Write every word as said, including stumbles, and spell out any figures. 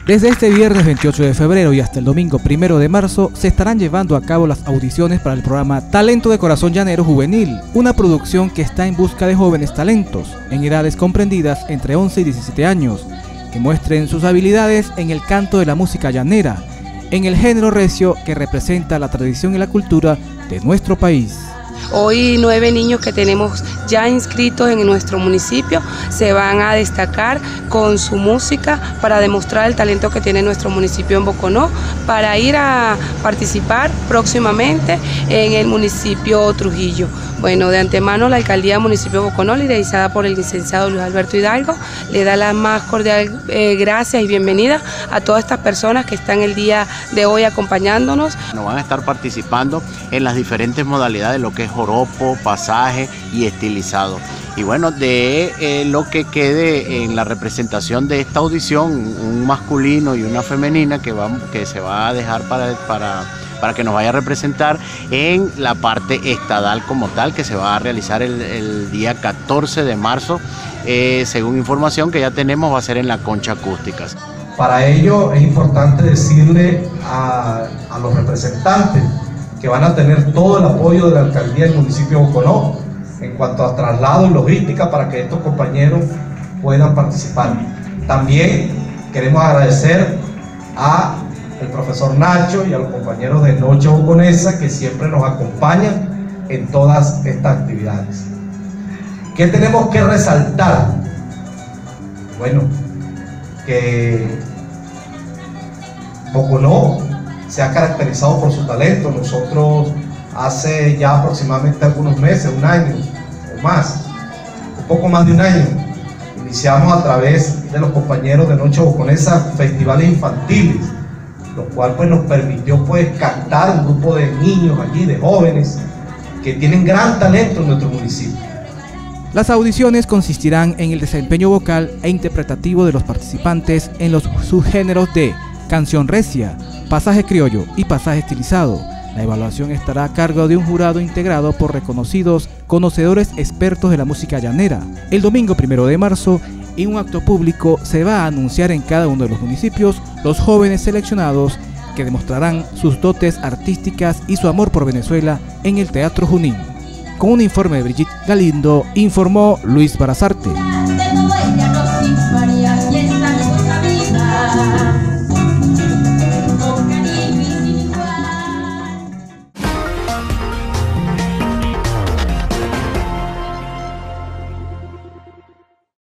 Desde este viernes veintiocho de febrero y hasta el domingo primero de marzo se estarán llevando a cabo las audiciones para el programa Talento de Corazón Llanero Juvenil, una producción que está en busca de jóvenes talentos en edades comprendidas entre once y diecisiete años, que muestren sus habilidades en el canto de la música llanera, en el género recio que representa la tradición y la cultura de nuestro país. Hoy nueve niños que tenemos ya inscritos en nuestro municipio se van a destacar con su música para demostrar el talento que tiene nuestro municipio en Boconó, para ir a participar próximamente en el municipio Trujillo. Bueno, de antemano la alcaldía del municipio de Boconó, liderizada por el licenciado Luis Alberto Hidalgo, le da la más cordial eh, gracias y bienvenida a todas estas personas que están el día de hoy acompañándonos. Nos van a estar participando en las diferentes modalidades, lo que es joropo, pasaje y estilizado. Y bueno, de eh, lo que quede en la representación de esta audición, un masculino y una femenina que, va, que se va a dejar para, para, para que nos vaya a representar en la parte estadal como tal, que se va a realizar el, el día catorce de marzo, eh, según información que ya tenemos, va a ser en la Concha Acústicas. Para ello es importante decirle a, a los representantes que van a tener todo el apoyo de la alcaldía del municipio de Boconó en cuanto a traslado y logística para que estos compañeros puedan participar. También queremos agradecer a el profesor Nacho y a los compañeros de Noche Boconesa que siempre nos acompañan en todas estas actividades. ¿Qué tenemos que resaltar? Bueno, que Boconó se ha caracterizado por su talento. Nosotros hace ya aproximadamente algunos meses, un año o más, un poco más de un año, iniciamos a través de los compañeros de Noche Boconesa festivales infantiles, lo cual pues nos permitió pues captar un grupo de niños allí, de jóvenes, que tienen gran talento en nuestro municipio. Las audiciones consistirán en el desempeño vocal e interpretativo de los participantes en los subgéneros de canción recia, pasaje criollo y pasaje estilizado. La evaluación estará a cargo de un jurado integrado por reconocidos conocedores expertos de la música llanera. El domingo primero de marzo, en un acto público, se va a anunciar en cada uno de los municipios los jóvenes seleccionados que demostrarán sus dotes artísticas y su amor por Venezuela en el Teatro Junín. Con un informe de Brigitte Galindo, informó Luis Barazarte.